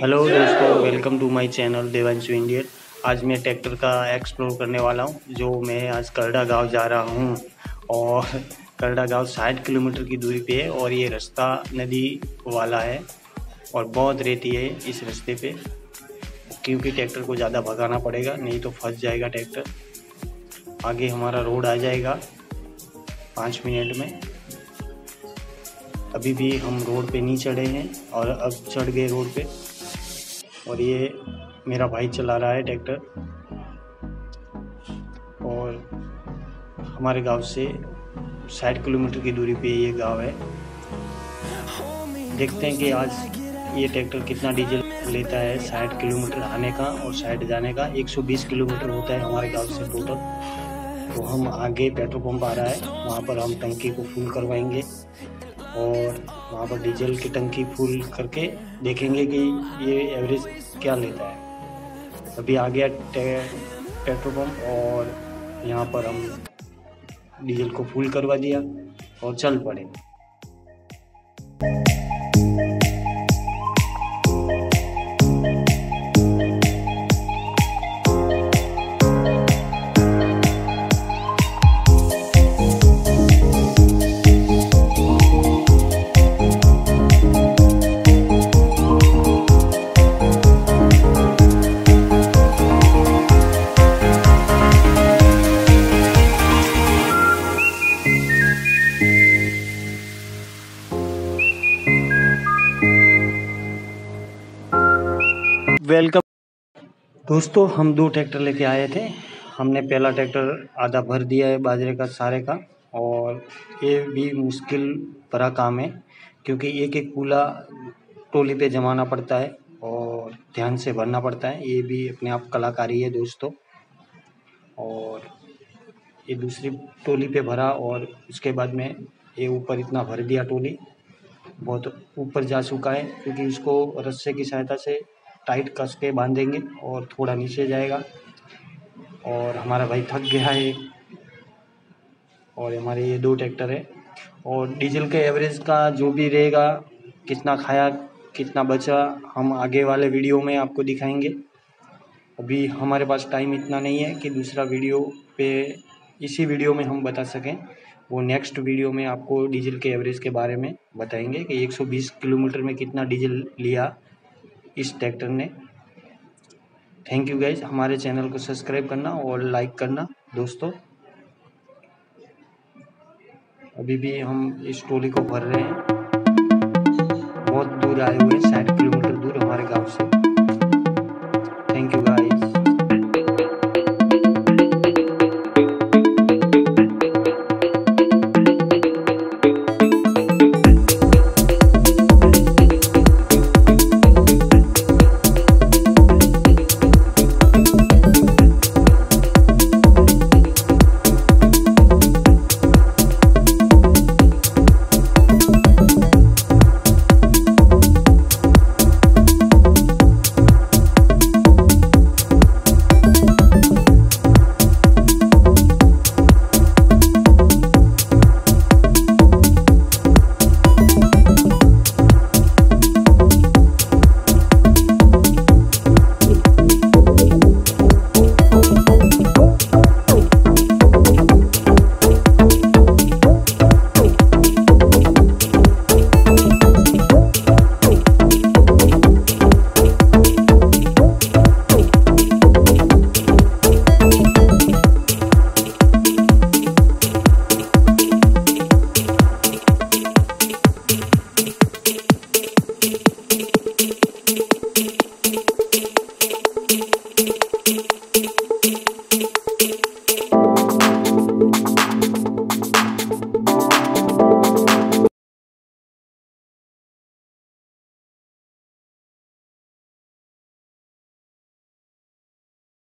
Hello दोस्तों, welcome to my channel Devanshu Indian. आज मैं ट्रैक्टर का एक्सप्लोर करने वाला हूं। जो मैं आज करड़ा गांव जा रहा हूं और करड़ा गांव 60 किलोमीटर की दूरी पे है और ये रास्ता नदी वाला है और बहुत रेती है इस रास्ते पे, क्योंकि ट्रैक्टर को ज़्यादा भगाना पड़ेगा, नहीं तो फंस जाएगा ट्रैक्टर। आगे हमारा रोड आ जाएगा 5 मिनट में। अभी भी हम रोड पे नहीं चढ़े हैं और अब चढ़ गए रोड पे। और ये मेरा भाई चला रहा है ट्रैक्टर और हमारे गांव से 60 किलोमीटर की दूरी पे ये गांव है। देखते हैं कि आज ये ट्रैक्टर कितना डीजल लेता है। 60 किलोमीटर आने का और 60 जाने का 120 किलोमीटर होता है हमारे गांव से टोटल। तो हम आगे पेट्रोल पंप आ रहा है, वहाँ पर हम टंकी को फुल करवाएंगे और वहाँ पर डीजल की टंकी फुल करके देखेंगे कि ये एवरेज क्या लेता है। अभी आ गया पेट्रोल पंप और यहाँ पर हम डीजल को फुल करवा दिया और चल पड़े। वेलकम दोस्तों, हम 2 ट्रैक्टर लेके आए थे। हमने पहला ट्रैक्टर आधा भर दिया है बाजरे का सारे का, और ये भी मुश्किल भरा काम है क्योंकि एक एक कूला टोली पे जमाना पड़ता है और ध्यान से भरना पड़ता है। ये भी अपने आप कलाकारी है दोस्तों। और ये दूसरी टोली पे भरा और उसके बाद में ये ऊपर इतना भर दिया, टोली बहुत ऊपर जा चुका है क्योंकि इसको रस्से की सहायता से टाइट कस के बांधेंगे और थोड़ा नीचे जाएगा। और हमारा भाई थक गया है। और हमारे ये 2 ट्रैक्टर है और डीजल के एवरेज का जो भी रहेगा, कितना खाया कितना बचा, हम आगे वाले वीडियो में आपको दिखाएंगे। अभी हमारे पास टाइम इतना नहीं है कि दूसरा वीडियो पे इसी वीडियो में हम बता सकें। वो नेक्स्ट वीडियो में आपको डीजल के एवरेज के बारे में बताएंगे कि 120 किलोमीटर में कितना डीजल लिया इस ट्रैक्टर ने। थैंक यू गाइज, हमारे चैनल को सब्सक्राइब करना और लाइक करना दोस्तों। अभी भी हम इस टोली को भर रहे हैं, बहुत दूर आए हुए हैं, 60 किलोमीटर दूर हमारे गांव से। Thank you guys.